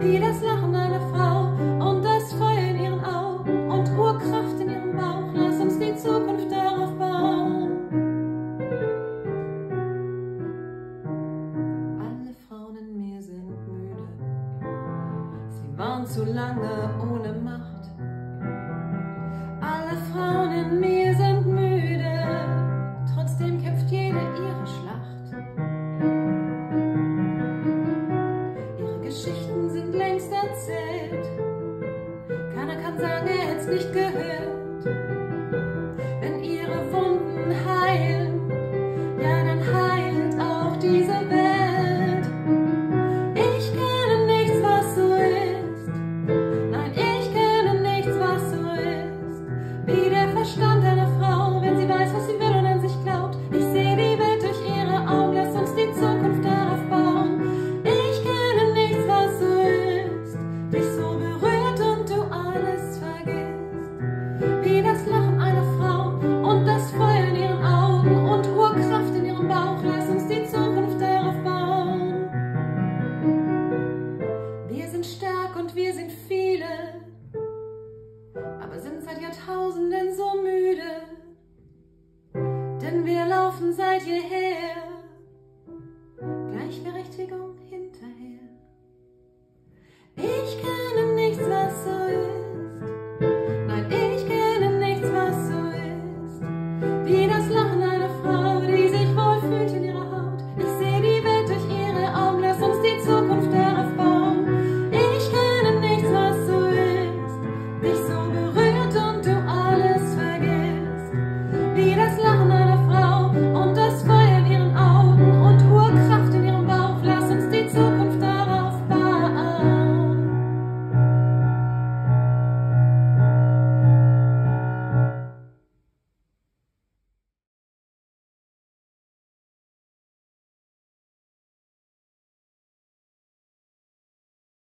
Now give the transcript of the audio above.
wie das Lachen einer Frau und das Feuer in ihren Augen und Urkraft in ihrem Bauch. Lass uns die Zukunft darauf bauen. Alle Frauen in mir sind müde, sie waren zu lange ohne Macht. Alle Frauen in mir sind müde, trotzdem kämpft jede ihre Schlacht. Ihre Geschichten sind längst erzählt, keiner kann sagen, er hätt's nicht gehört. Wenn ihre Wunden heilen, ja, dann heilt auch diese Welt. Ich kenne nichts, was so ist, nein, ich kenne nichts, was so ist, wie der Verstand einer Frau, wenn sie weiß, was sie will und an sich glaubt. Ich sehe die Welt durch ihre Augen, lass uns die Zukunft darauf bauen. Ich kenne nichts, was so ist, dich so berührt und du alles vergisst, wie das Lachen einer Frau und das Feuer in ihren Augen und Urkraft in ihrem Bauch. Lass uns die Zukunft darauf bauen. Wir sind stark und wir sind viele, aber sind seit Jahrtausenden so müde, denn wir laufen seit jeher